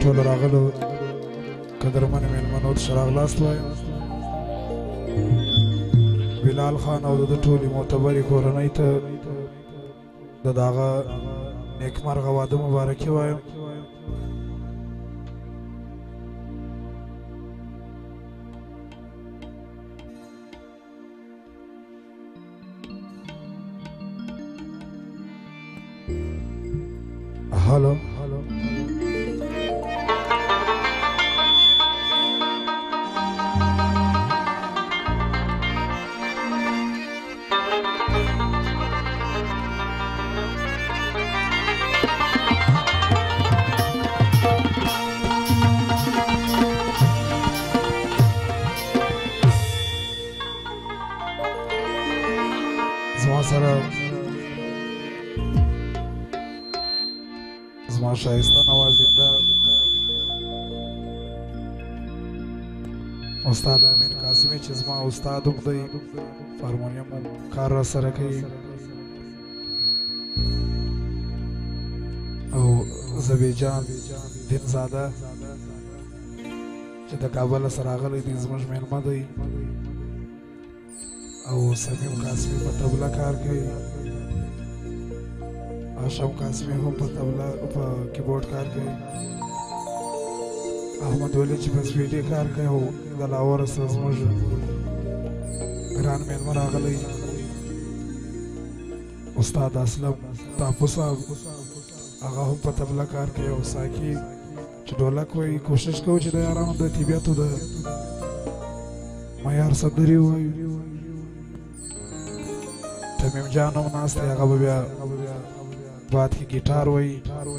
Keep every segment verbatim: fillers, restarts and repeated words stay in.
ټول راغلو قدرمن میلمنو ته راغلاست وایم بلال خان او د ټولې معتبرې کورنۍ ته د دغه نیکمرغه واده مبارکي وایم هلو زما سره زما شایسته نوازنده استاد امین قاسمی چې زما استاد هم دی هارمونیم کار را سره کوي او زبی جان دین زاده چې د کابل سره راغلی دی زموږ میلمه دی او سمیم قاسمی په طبله کار کوي آشم قاسمی هم په طبله په کیبورډ کار کوي احمد ولی چې په سپیډي کار کوي او د لاهور سره زموږ ګران میلمه راغلی استاد اسلم تحفظ صاحب هغه هم په طبله کار کوي او ساقي چې ډولک وایي کوشش کوو چې د یارانو د طبیعتو د معیار سندرې ووایو تمیم جان هم ناست دی هغه به بیا بعد کې ګیټار وایي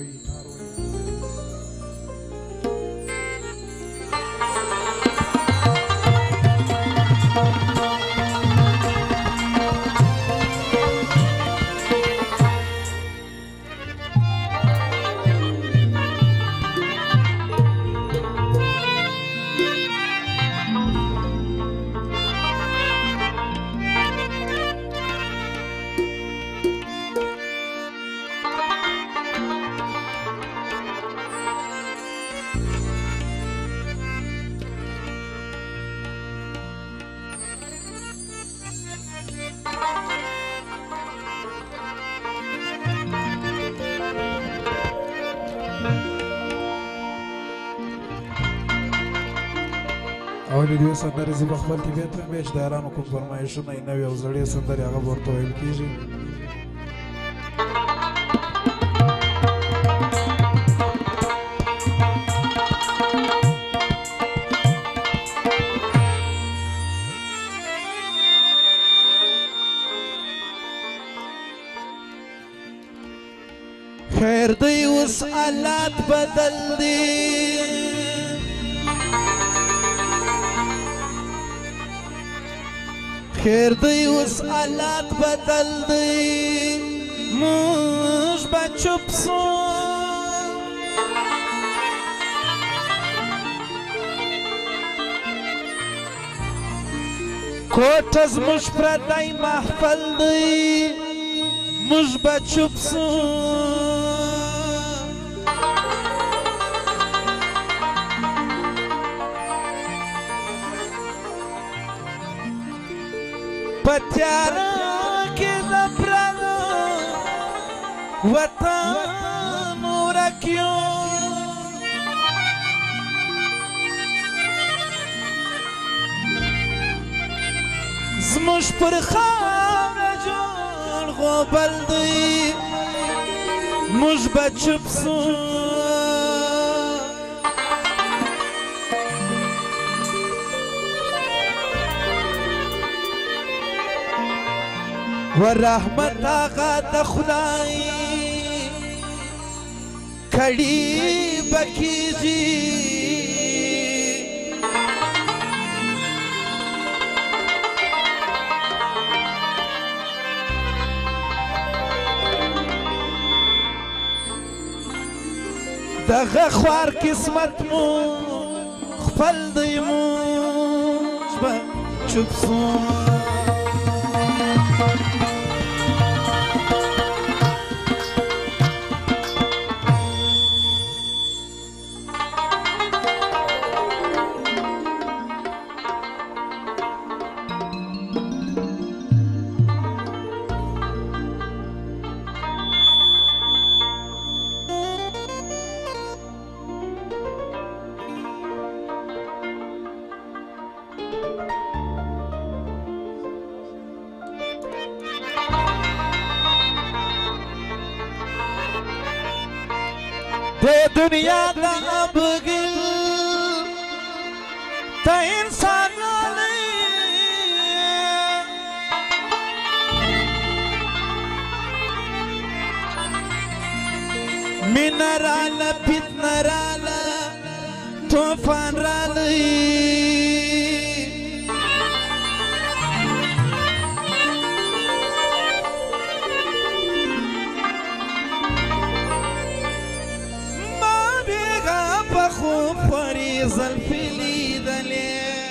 اولې دوې سندرې زه به خپل طبیعت هم بیا چې د یارانو کوم فرمایشونه یې نوي او زړې سندرې هغه به ورته ویل کېږي خیر دی اوس حالات بدل دی خیر دی اوس حالات بدل دی موږ به چوپ سو کوټه زموږ پردی محفل دی موږ به چوپ سو پتیارا کې د پردو وطن ورک یو زموږ پر خاوره جوړ غوبل دی موږ به چوپ سو ورحمت آغا د خدای کړي بکیږي دغه خوار قسمت مو خپل دی موږ به چوپ سو दे दुनिया दा बगिल ता इंसान मिनराला फितनराला तूफान राली माबिगा बखूब परी ज़ल्फिली दले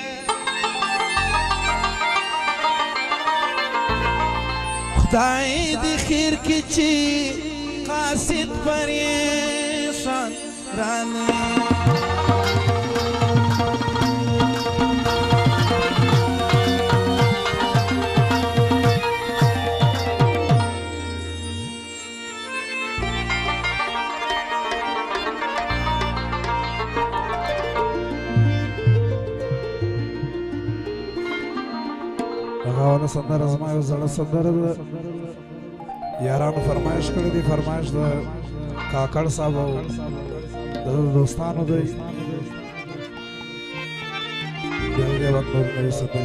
खुदाई दी खीर किची कासिद परेशान रानी लगावाला संदर आजमायो जड़ा संदर यारान फरमाइश कर दी फरमाइश द काकड़ साहब द दोस्तानों दे जल्दी वक्त मेरे सदे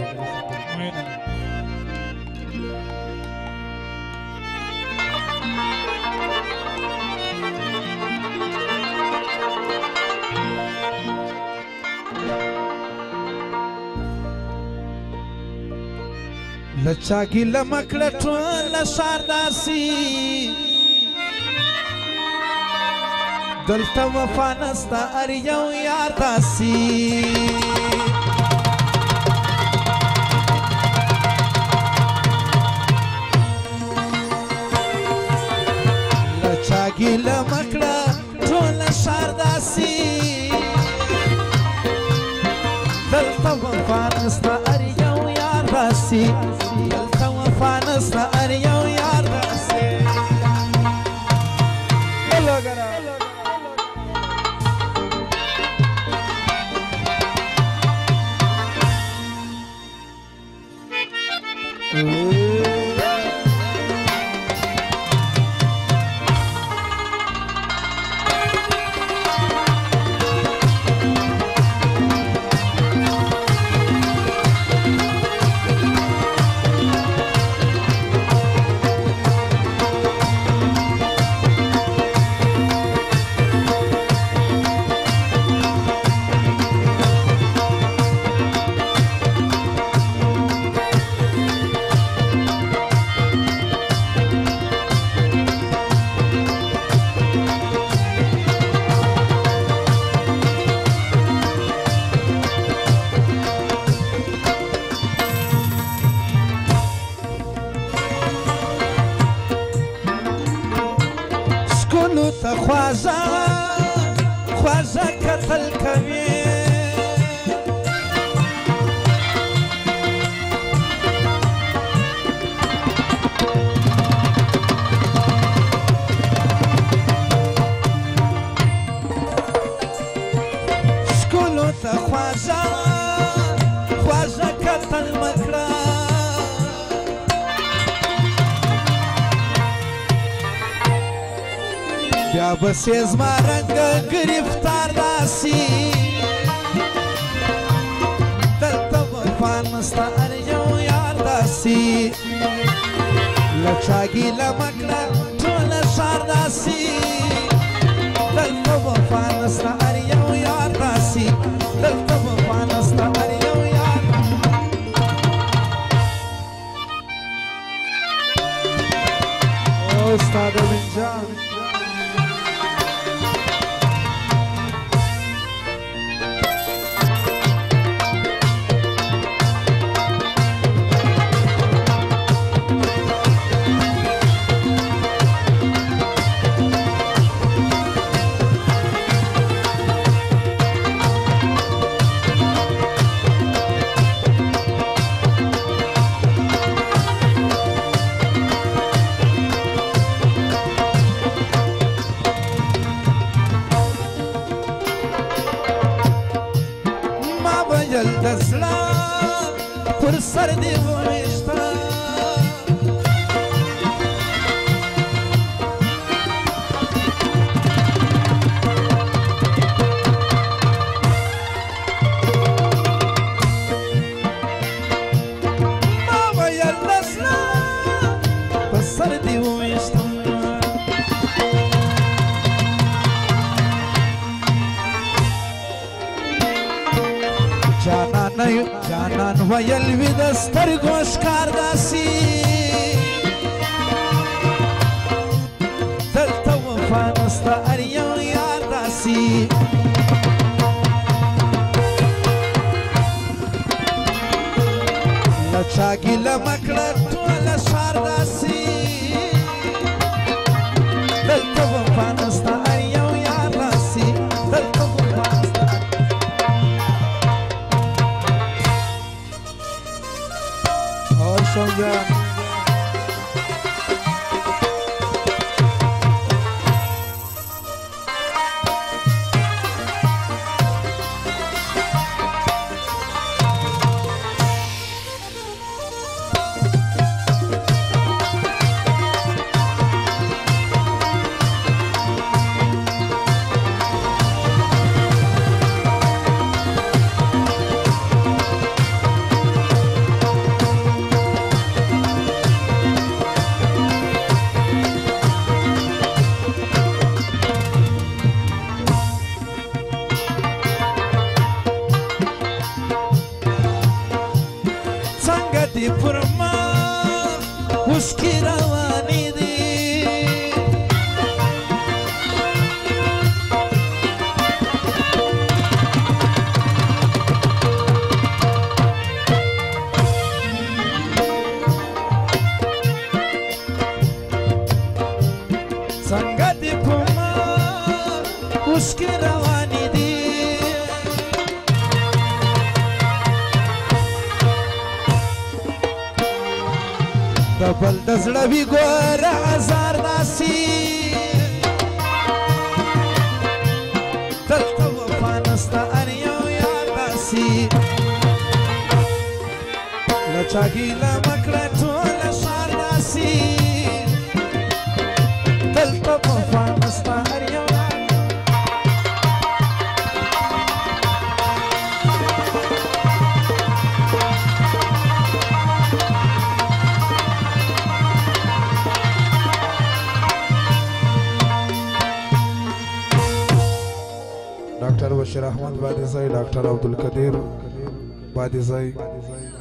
लच्चा गिला मकड़ा टोला शारदासी दलता वफा नस्ता अरियो यार दासी लच्चा गिला मकड़ा टोला शारदासी दलता वफा नस्ता अरियो यार दासी فانستا أريو يار داسي يلا قرا خواجه خواجه قتل کوي شکولو ته خواجه خواجه قتل مکړه بیا بس زما رنګ گرفتار داسي دلته وفا نستا اریو یار داسي لچا ګیله مکړه ټوله ښار داسي دلته وفا نستا اریو یار داسي دلته وفا نستا اریو یار او استاد منجان دزړه پر سر دی وښتا آی جانان ویل وی د سترګو ښکار داسې دلته وفا نسته هر یو یار داسې له چا ګیله مه کړه ټوله ښار داسې دلته وفا نسته هر یو یار داسې دلته وفا نسته اور شونجان دی پر ما اوښکې روانې دي څنګه دی پر ما اوښکې روانې دي د بل د زړه وي ګوره ازار داسې دلته وفا نسته هر یو یار داسې له چا ګیله مه کړه ټوله ښار داسې دلته وفا نسته هر یو डॉक्टर बशीर अहमद बादिजाई, डॉक्टर अब्दुल कदीर बादिजाई,